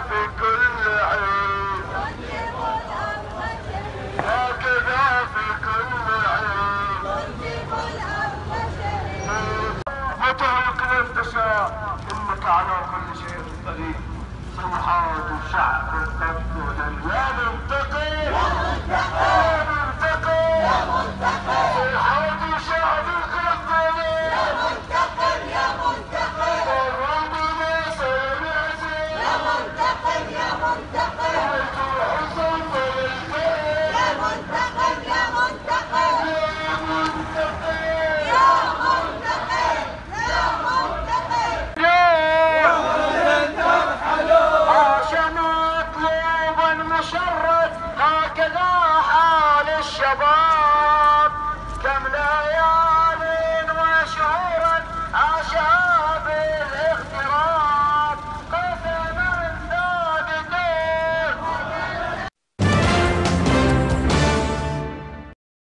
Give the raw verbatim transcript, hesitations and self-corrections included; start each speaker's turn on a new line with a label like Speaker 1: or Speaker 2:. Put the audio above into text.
Speaker 1: في كل عين، هكذا في كل عين، وتهلك الانتشاء انك على كل شيء قدير. سمحات الشعب تبذل يا منتقم يا منتقم يا منتقم، سمحات الشعب الفلسطيني يا منتقم يا منتقم، والربنا سينعزل يا منتقم يا منتقم، والحصن فيلتئم يا منتقم يا منتقم يا منتقم يا منتقم يا منتقم. عشان مطلوب مشرف هكذا حال الشباب.